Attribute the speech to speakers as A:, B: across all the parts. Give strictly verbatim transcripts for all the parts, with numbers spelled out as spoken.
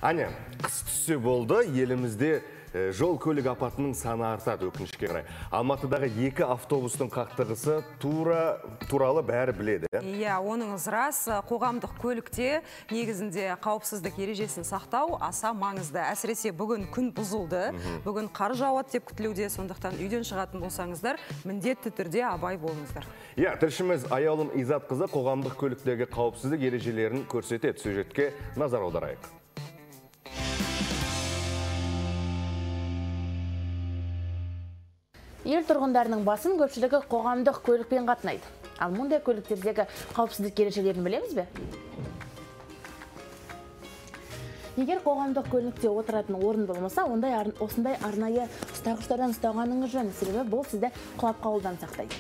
A: Аня, қыс түссе болды, елімізде жол көлік апатының саны артады өкінішке қарай. Алматыдағы екі автобустың қақтығысы тура туралы бәрі біледі.
B: Иә, оныңыз рас. Қоғамдық көлікте негізінде қауіпсіздік ережесін сақтау аса маңызды. Әсіресе бүгін күн бұзылды. Бүгін қар жауады деп күтілуде, сондықтан үйден шығатын болсаңыздар, міндетті түрде абай болыңыздар.
A: Иә, тілшіміз Аяулым Изатқызы қоғамдық көліктегі қауіпсіздік ережелерін көрсетеді. Сюжетке назар аударайық.
C: Ел тұрғындарының басын көпшілігі қоғамдық көлікпен қатынайды. Ал мұндай көліктердегі қауіпсіздік ережелерін білеміз бе? Егер қоғамдық көлікте отыратын орын болмаса, ондай осындай арнайы ұстағыштардан ұстағаныңыз жөн, себебі бұл сізді құлап қалудан сақтайды.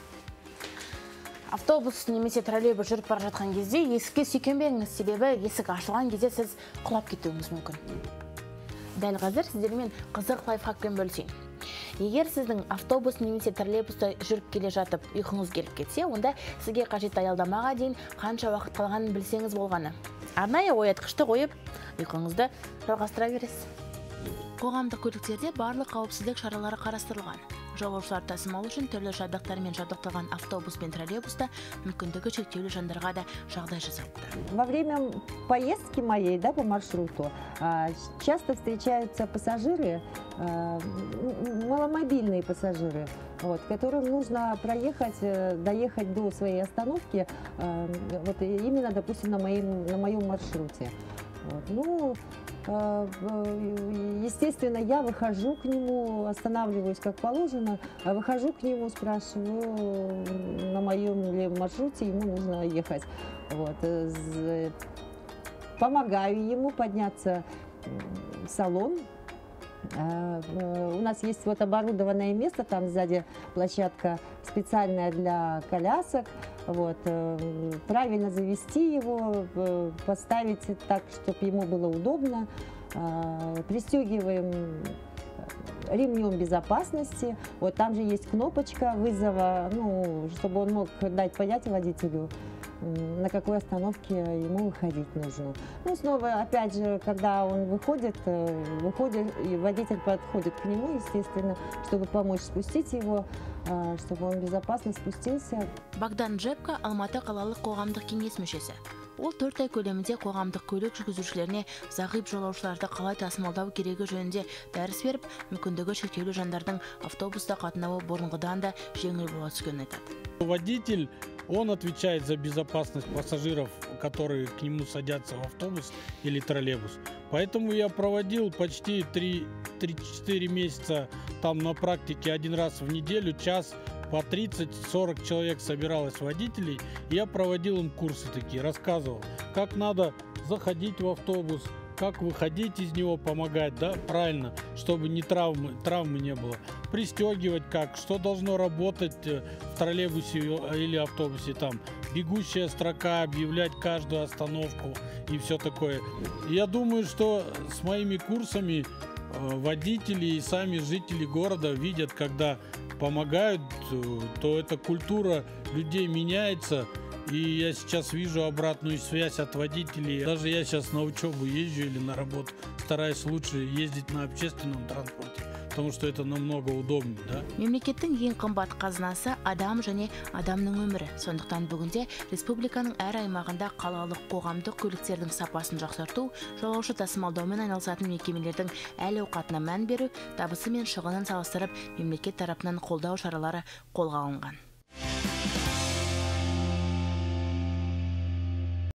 C: Автобус немесе троллейбус жүріп бара жатқан кезде есікке сүйкенбеңіз, себебі есік ашылған кезде сіз құлап кетуіңіз мүмкін. Дәл қазір сіздермен қызық лайфхакпен бөлісейін. Егер сіздің автобус немесе троллейбуста жүріп келе жатып ұйқыңыз келіп кетсе, онда сізге қажетті аялдамаға дейін қанша уақыт қалғанын білсеңіз болғаны. Арнайы оятқышты қойып, ұйқыңызды жалғастыра бересіз. Қоғамдық көліктерде барлық қауіпсіздік шаралары қарастырылған. Жолаушылар тасымалы үшін түрлі жабдықтармен жабдықталған автобус пен троллейбуста мүмкіндігі шектеулі жандарға да жағдай жасалды.
D: Во время поездки моей, да, по маршруту часто встречаются пассажиры, маломобильные пассажиры, вот, которым нужно проехать, доехать до своей остановки, вот, именно, допустим, на моем, на моем маршруте. Вот, ну, естественно, я выхожу к нему, останавливаюсь как положено, выхожу к нему, спрашиваю, на моем ли маршруте ему нужно ехать. Вот. Помогаю ему подняться в салон. У нас есть вот оборудованное место, там сзади площадка специальная для колясок. Вот, правильно завести его, поставить так, чтобы ему было удобно. Пристегиваем ремнем безопасности. Вот там же есть кнопочка вызова, ну, чтобы он мог дать понять водителю, на какой остановке ему выходить нужно. Ну, снова, опять же, когда он выходит, выходит, и водитель подходит к нему, естественно, чтобы помочь спустить его, чтобы он безопасно спустился.
C: Богдан Джепка Алматы қалалық қоғамдық кеңес мүшесі. Ол төрт ай көлемінде қоғамдық көлік жүргізушілеріне зағип жолаушыларды қалай тасымалдау керегі жөнінде дәріс беріп, мүмкіндігі шектеулі жандардың автобуста қатынауы бұрынғыдан да жеңіл бола түскенін айтады.
E: Водитель, он отвечает за безопасность пассажиров, которые к нему садятся в автобус или троллейбус. Поэтому я проводил почти три-четыре месяца там на практике один раз в неделю, час по тридцать-сорок человек собиралось водителей. Я проводил им курсы такие, рассказывал, как надо заходить в автобус, как выходить из него, помогать, да, правильно, чтобы ни травмы, травмы не было. Пристегивать как, что должно работать в троллейбусе или автобусе, там, бегущая строка, объявлять каждую остановку и все такое. Я думаю, что с моими курсами водители и сами жители города видят, когда помогают, то эта культура людей меняется. И я сейчас вижу обратную связь от водителей. Даже я сейчас на учебу езжу или на работу, стараюсь лучше ездить на общественном транспорте, потому что это намного удобнее, да?
C: Мемлекеттің ең қымбат қазынасы адам және адамның өмірі. Сондықтан бүгінде республиканың әр аймағында қалалық қоғамдық көліктердің сапасын жақсарту, жолаушы тасымалдаумен айналысатын мекемелердің әл ауқатына мән беру, табысы мен шығынын салыстырып, мемлекет тарапынан қолдау шаралары қолға алынған.